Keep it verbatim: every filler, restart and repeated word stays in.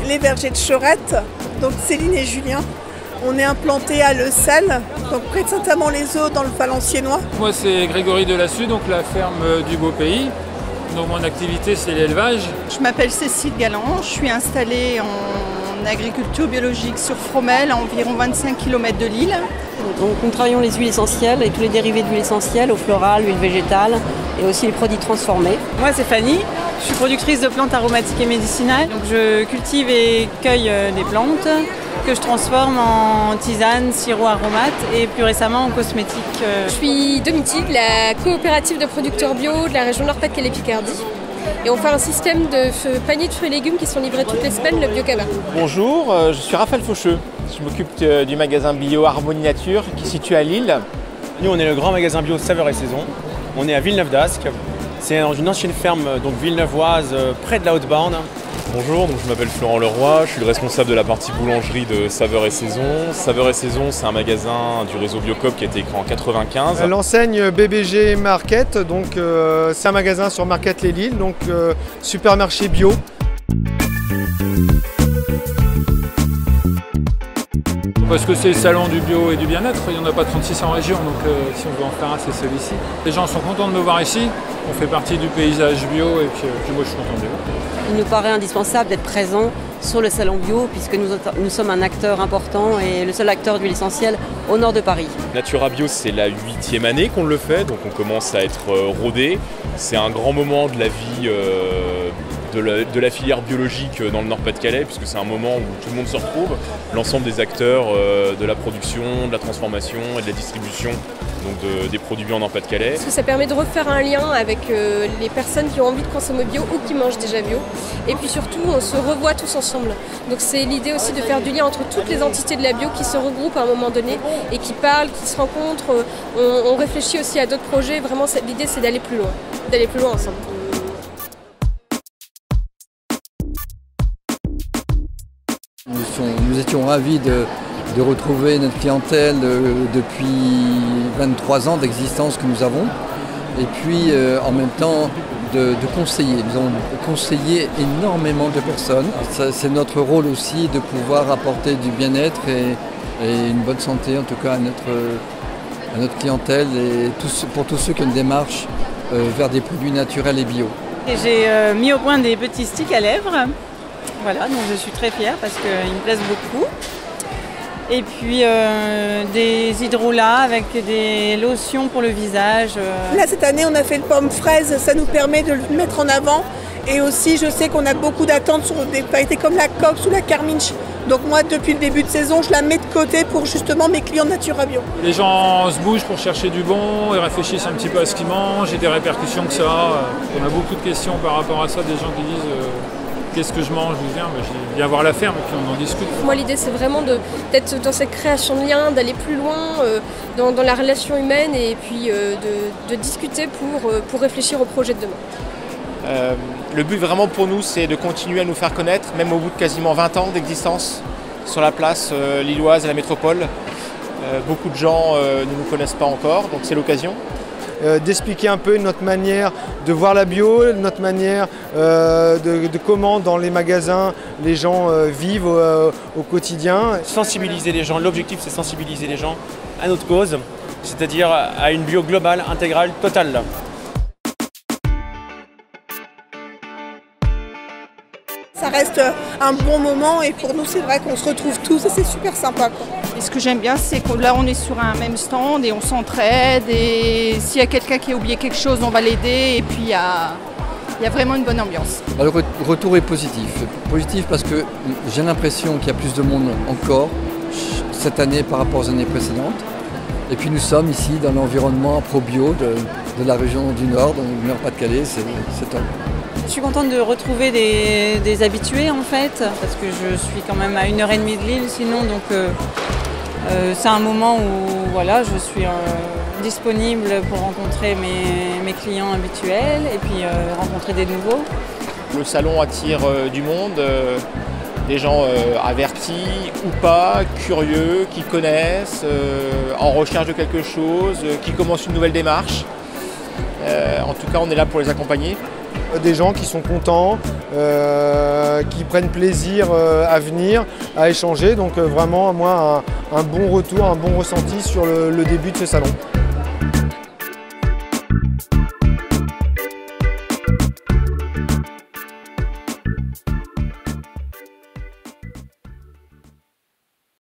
les vergers de Cherette, donc Céline et Julien. On est implanté à Le Sel, donc près de Saint-Amand-les-Eaux dans le Valenciennois. Moi c'est Grégory Delassus, donc la ferme du Beau Pays. Donc mon activité c'est l'élevage. Je m'appelle Cécile Galland, je suis installée en agriculture biologique sur Fromelles, à environ vingt-cinq kilomètres de Lille. Donc nous travaillons les huiles essentielles et tous les dérivés d'huile essentielle, eau florale, huile végétale et aussi les produits transformés. Moi c'est Fanny, je suis productrice de plantes aromatiques et médicinales. Donc je cultive et cueille des plantes que je transforme en tisane, sirop aromate et plus récemment en cosmétiques. Je suis Domiti de la coopérative de producteurs bio de la région Nord-Pas-de-Calais-Picardie. Et on fait un système de paniers de fruits et légumes qui sont livrés toutes les semaines, le Biocaba. Bonjour, je suis Raphaël Faucheux. Je m'occupe du magasin bio Harmonie Nature qui est situé à Lille. Nous on est le grand magasin bio Saveurs et Saison. On est à Villeneuve-d'Ascq. C'est dans une ancienne ferme donc villeneuvoise près de la Haute-Borne. Bonjour, donc je m'appelle Florent Leroy, je suis le responsable de la partie boulangerie de Saveurs et Saison. Saveurs et Saison, c'est un magasin du réseau Biocop qui a été créé en quatre-vingt-quinze. L'enseigne B B G Market, donc euh, c'est un magasin sur Market Les Lilles, donc euh, supermarché bio. Parce que c'est le salon du bio et du bien-être, il n'y en a pas trente-six en région, donc euh, si on veut en faire un, c'est celui-ci. Les gens sont contents de me voir ici, on fait partie du paysage bio et puis, euh, puis moi je suis content de les voir. Il nous paraît indispensable d'être présent sur le salon bio puisque nous, nous sommes un acteur important et le seul acteur d'huile essentielle au nord de Paris. Natura Bio, c'est la huitième année qu'on le fait, donc on commence à être euh, rodé. C'est un grand moment de la vie euh, de, la, de la filière biologique dans le Nord-Pas-de-Calais puisque c'est un moment où tout le monde se retrouve, l'ensemble des acteurs euh, de la production, de la transformation et de la distribution donc de, des produits bio en Nord-Pas-de-Calais. Parce que ça permet de refaire un lien avec euh, les personnes qui ont envie de consommer bio ou qui mangent déjà bio. Et puis surtout, on se revoit tous ensemble. Donc c'est l'idée aussi de faire du lien entre toutes les entités de la bio qui se regroupent à un moment donné et qui parlent, qui se rencontrent. On, on réfléchit aussi à d'autres projets. Vraiment, l'idée c'est d'aller plus loin, d'aller plus loin ensemble. Nous, sont, nous étions ravis de, de retrouver notre clientèle euh, depuis vingt-trois ans d'existence que nous avons. Et puis euh, en même temps de, de conseiller. Nous avons conseillé énormément de personnes. C'est notre rôle aussi de pouvoir apporter du bien-être et, et une bonne santé en tout cas à notre, à notre clientèle et tous, pour tous ceux qui ont une démarche euh, vers des produits naturels et bio. J'ai euh, mis au point des petits sticks à lèvres. Voilà, donc je suis très fière parce qu'ils me plaisent beaucoup. Et puis euh, des hydrolats avec des lotions pour le visage. Euh. Là cette année on a fait le pomme fraise, ça nous permet de le mettre en avant. Et aussi je sais qu'on a beaucoup d'attentes sur des variétés comme la Cops ou la Carminch. Donc moi depuis le début de saison je la mets de côté pour justement mes clients Natura Bio. Les gens se bougent pour chercher du bon, ils réfléchissent un petit peu à ce qu'ils mangent et des répercussions que ça a. On a beaucoup de questions par rapport à ça, des gens qui disent euh, qu'est-ce que je mange, je viens, je viens voir la ferme et puis on en discute. Moi l'idée c'est vraiment d'être dans cette création de liens, d'aller plus loin euh, dans, dans la relation humaine et puis euh, de, de discuter pour, euh, pour réfléchir au projet de demain. Euh, le but vraiment pour nous c'est de continuer à nous faire connaître, même au bout de quasiment vingt ans d'existence sur la place euh, lilloise et la métropole. Euh, beaucoup de gens euh, ne nous connaissent pas encore, donc c'est l'occasion. Euh, d'expliquer un peu notre manière de voir la bio, notre manière euh, de, de comment dans les magasins les gens euh, vivent euh, au quotidien. Sensibiliser les gens, l'objectif c'est sensibiliser les gens à notre cause, c'est-à-dire à une bio globale, intégrale, totale. Ça reste un bon moment et pour nous c'est vrai qu'on se retrouve tous et c'est super sympa, quoi. Et ce que j'aime bien c'est que là on est sur un même stand et on s'entraide et s'il y a quelqu'un qui a oublié quelque chose on va l'aider et puis il y a, il y a vraiment une bonne ambiance. Le retour est positif. Positif parce que j'ai l'impression qu'il y a plus de monde encore cette année par rapport aux années précédentes. Et puis nous sommes ici dans l'environnement pro-bio de, de la région du Nord, dans le Nord-Pas-de-Calais, c'est top. Je suis contente de retrouver des, des habitués en fait, parce que je suis quand même à une heure et demie de Lille sinon, donc euh, euh, c'est un moment où voilà, je suis euh, disponible pour rencontrer mes, mes clients habituels et puis euh, rencontrer des nouveaux. Le salon attire euh, du monde, euh, des gens euh, avertis ou pas, curieux, qui connaissent, euh, en recherche de quelque chose, euh, qui commencent une nouvelle démarche. Euh, en tout cas, on est là pour les accompagner. Des gens qui sont contents, euh, qui prennent plaisir euh, à venir, à échanger. Donc euh, vraiment, moi, un, un bon retour, un bon ressenti sur le, le début de ce salon.